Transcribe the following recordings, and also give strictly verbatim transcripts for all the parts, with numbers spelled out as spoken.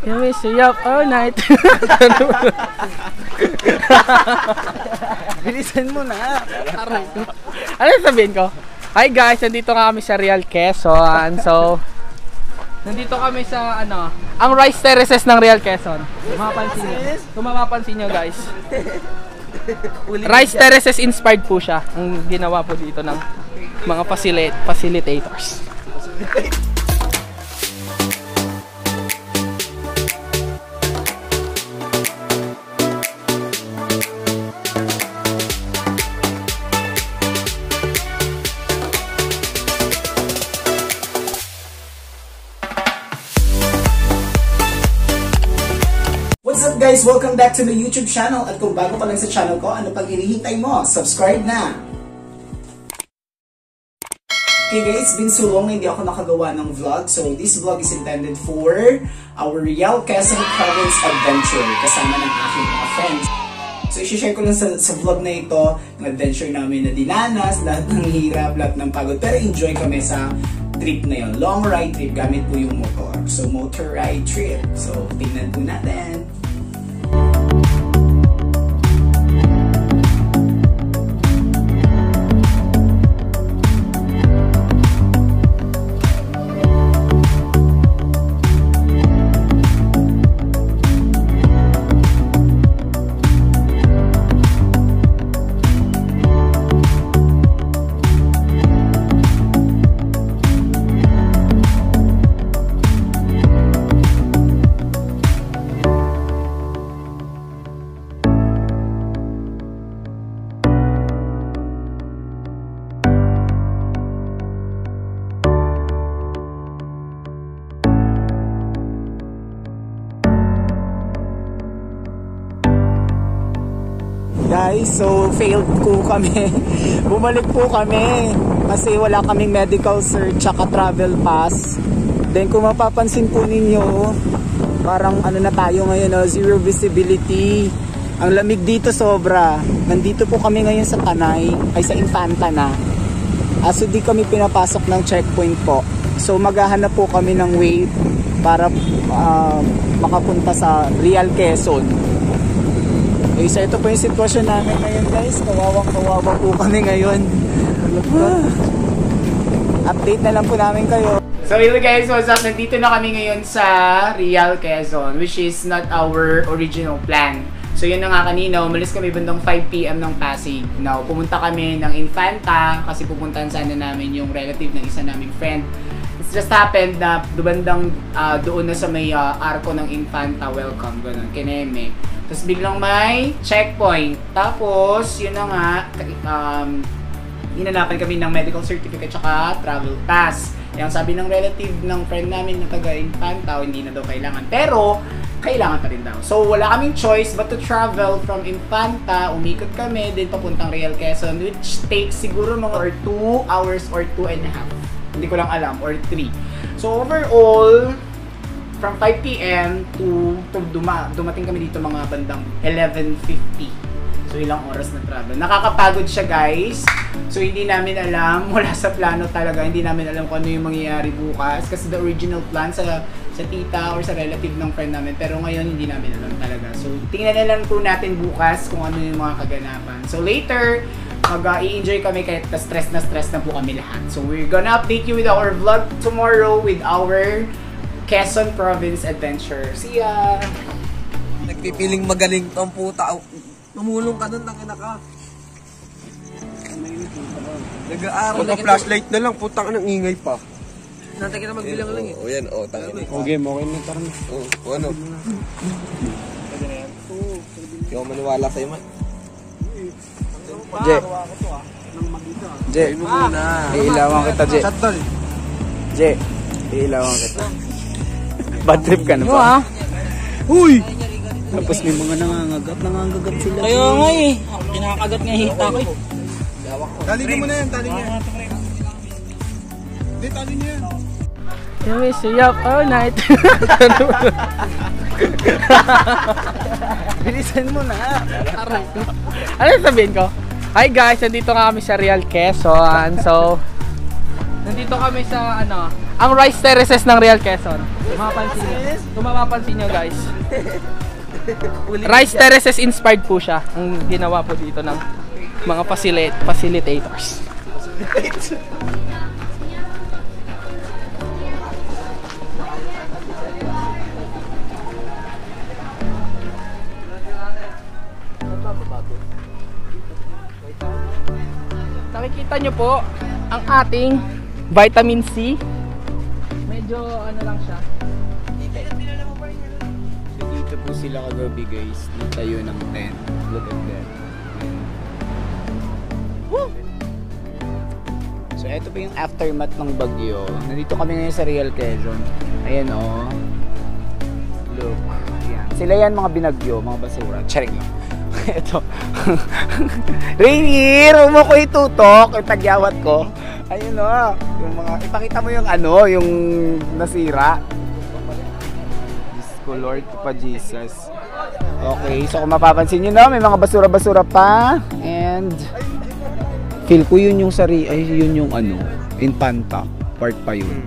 You may stay up all night. Bilisan mo na. Aray ko. Ano yung sabihin ko? Hi guys, nandito nga kami sa Real Quezon. So, nandito kami sa ano, ang rice terraces ng Real Quezon. Kung mapapansin nyo, kung mapapansin nyo guys. Rice terraces inspired po siya. Ang ginawa po dito ng mga facilit facilitators. What's up guys? Welcome back to the YouTube channel. At kung bago pa lang sa channel ko, ano pang hinihintay mo? Subscribe na! Okay guys, it's been so long na hindi ako nakagawa ng vlog. So this vlog is intended for our Real Quezon Province adventure kasama ng aking mga friends. So i-share ko lang sa, sa vlog na ito ng adventure namin na dinanas, lahat ng hirap, lahat ng pagod. Pero enjoy kami sa trip na yon. Long ride trip, gamit po yung motor. So motor ride trip. So tingnan po natin. Guys, so failed po kami. Bumalik po kami kasi wala kaming medical cert tsaka travel pass. Then kung mapapansin po ninyo, parang ano na tayo ngayon, oh, zero visibility. Ang lamig dito sobra. Nandito po kami ngayon sa Tanay, ay sa Infanta na. Ah, so di kami pinapasok ng checkpoint po. So maghahanap po kami ng way para uh, makapunta sa Real Quezon. Okay, so ito po yung sitwasyon namin ngayon guys. Kawawang kawawa po kami ngayon. Update na lang po namin kayo. So hello guys, what's up? Nandito na kami ngayon sa Real Quezon, which is not our original plan. So yun na nga kanina, umalis kami bandang five p m ng Pasig. Now, pumunta kami ng Infanta kasi pupuntahan sana namin yung relative ng isa naming friend. It just happened na bandang uh, doon na sa may uh, arko ng Infanta, welcome, ganun, kineme. Tapos biglang may checkpoint. Tapos, yun na nga, um, hinanapan kami ng medical certificate tsaka travel pass. Yung sabi ng relative ng friend namin na taga Infanta, hindi na daw kailangan. Pero, kailangan pa rin daw. So, wala kaming choice but to travel from Infanta. Umikot kami, din papuntang Real Quezon, which takes siguro mga or two hours or two and a half. Hindi ko lang alam, or three. So, overall, from five p m to, to duma, dumating kami dito mga bandang eleven fifty. So ilang oras na travel. Nakakapagod siya guys. So hindi namin alam, wala sa plano talaga, hindi namin alam kung ano yung mangyayari bukas. Kasi the original plan sa, sa tita or sa relative ng friend namin. Pero ngayon hindi namin alam talaga. So tingnan na lang po natin bukas kung ano yung mga kaganapan. So later, mag-i-enjoy kami kahit stress na stress na po kami lahat. So we're gonna update you with our vlog tomorrow with our Quezon Province adventure. See ya! Nagpipiling magaling tong puta. Mamulong ka nun, tangina ka. Nag-aaral na flashlight na lang, putang ng ingay pa. Nantay kita magbilang lang eh. O yan, o, tangina. O game, okay na tarang. O, ano? Hindi ako maniwala sa'yo, man. Je. Je. Iilawan kita, Je. Je. Iilawan kita. Bad trip ka na ba? Uy! Tapos may mga nangangagat, nangangagat sila. Kaya nga eh, kinakagat nga hita ko eh. Tali mo na yan, tali niya. Hindi, tali niya yan. You may stay up all night. Bilisan mo na. Aray ko. Ano yung sabihin ko? Hi guys, nandito nga kami sa Real Quezon. So, nandito kami sa ano, ang rice terraces ng Real Quezon. Kung mapapansin nyo, kung mapapansin nyo guys. Rice terraces inspired po siya. Ang ginawa po dito ng mga facilit facilitators. Nakikita nyo po ang ating vitamin C. Medyo ano lang siya. So dito po sila kagabi guys. Dito yun ng tent. Look at that. Woo! So eto po yung aftermath ng bagyo. Nandito kami ngayon sa Real Quezon. Ayan o. Oh. Look. Ayan. Sila yan mga binagyo, mga basura. Charing lang. Ito. Rainier, huwag mo ko itutok. Yung tagyawat ko. Ayun o. Oh. Yung mga, ipakita mo yung ano, yung nasira. Diyos ko Lord, pa Jesus. Okay, so kung mapapansin nyo no, may mga basura-basura pa. And feel ko yun yung sari, ay yun yung ano, Infanta. Part pa yun.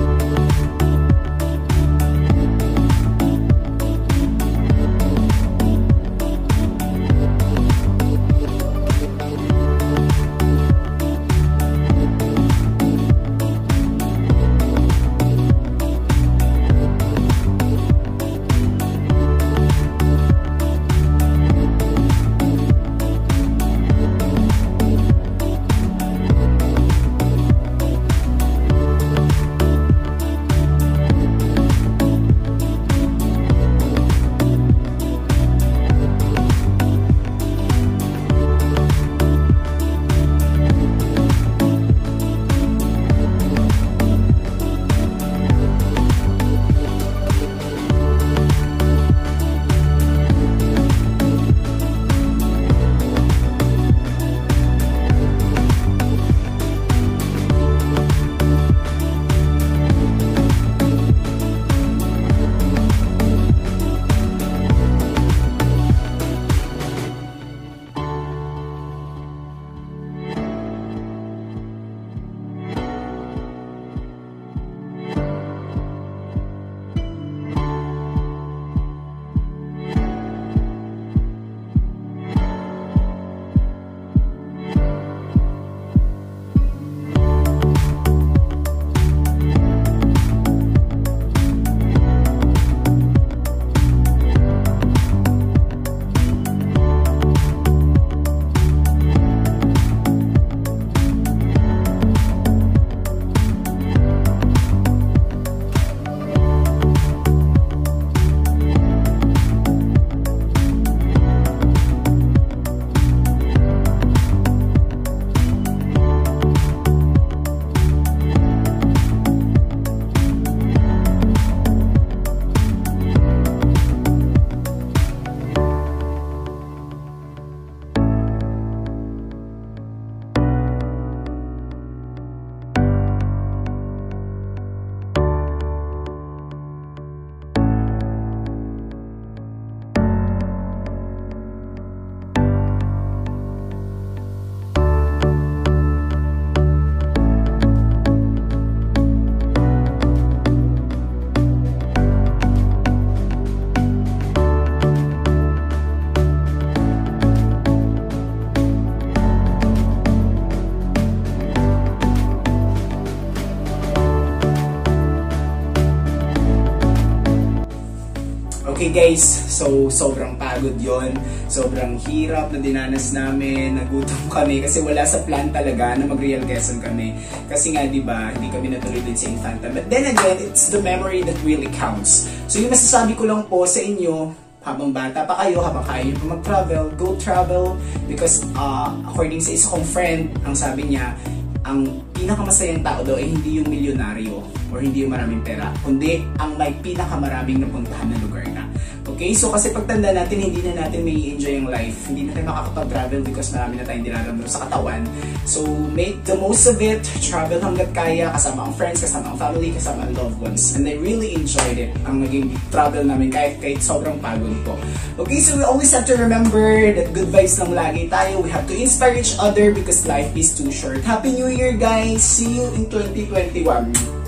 Okay guys, so sobrang pagod yon, sobrang hirap na dinanas namin, nagutom kami kasi wala sa plan talaga na mag-Real Quezon kami. Kasi nga di ba hindi kami natuloy din sa Infanta. But then again, it's the memory that really counts. So yung masasabi ko lang po sa inyo, habang bata pa kayo, habang kaya nyo pa mag-travel, go travel. Because uh, according sa isa kong friend, ang sabi niya, ang pinakamasayang tao daw ay hindi yung milyonaryo or hindi yung maraming pera, kundi ang may pinakamaraming napuntahan na lugar na. Okay, so kasi pagtanda natin, hindi na natin may enjoy yung life. Hindi na tayo makakapag-travel because marami na tayong dinaramdam sa katawan. So make the most of it, travel hanggat kaya, kasama ang friends, kasama ang family, kasama ang loved ones. And I really enjoyed it, ang naging travel namin kahit, kahit sobrang pagod po. Okay, so we always have to remember that good vibes lang lagi tayo. We have to inspire each other because life is too short. Happy New Year guys! See you in twenty twenty-one!